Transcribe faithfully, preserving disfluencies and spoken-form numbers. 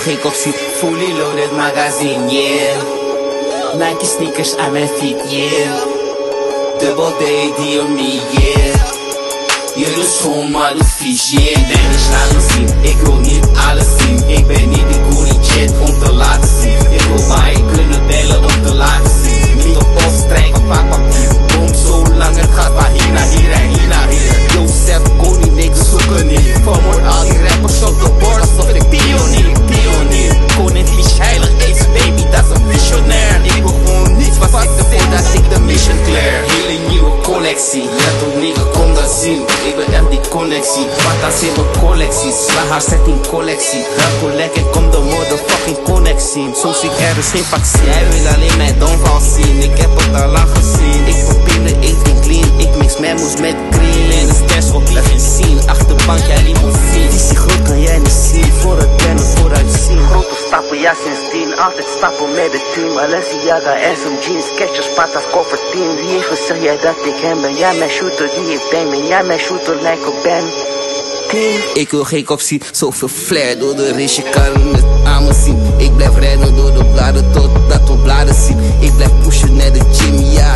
gek op ziet. Fully loaded magazine, yeah. Nike sneakers aan mijn feet, yeah. Double D, die on me, yeah. Je doet schoon, maar doe vies, yeah. Nee, niet laten zien, ik wil niet alles zien. Ik ben niet de coolie jet om te laten zien. Ik wil maar je kunnen bellen om te laten zien. Niet op of strijken, pak papier. Boom, zo lang het gaat maar hier naar hier en hier naar hier. Joseph, koning, niks zoeken niet. Vermoord al die rappers op de bord alsof ik pionier, pionier. Koning vies, heilig, AIDS baby, dat is een visionair. Ik wil gewoon niets wat ik te veel dat ik de mission clear. Hele nieuwe collectie, let op nigga, kom dat zien. Ik ben echt die connectie, wat dat in mijn collectie. Sla haar zet in collectie, rappo lekker, kom de motherfucking connectie. Zo zie ik er is geen vaccin, jij wil alleen mijn downfall zien. Ik heb het al lang gezien, ik verpillen, ik drink clean. Ik mix memo's met green, en de stairs op laat je zien. Achterbank, jij limousine, visie groot kan jij niet zien. Voor het rennen, vooruit zien. Grote stappen, ja sindsdien, altijd stappen met het team. Balenciaga en zo'n jeans, Skechers, patas, koffer team. Wie heeft gezegd jij dat ik hem ben? Jij mijn shooter die ik ben, ben jij mijn shooter lijkt op Ben. Ik wil geen kop zien, zoveel flair door de race, je kan het aan me zien. Ik blijf rennen door de bladen totdat we bladen zien. Ik blijf pushen naar de gym, ja.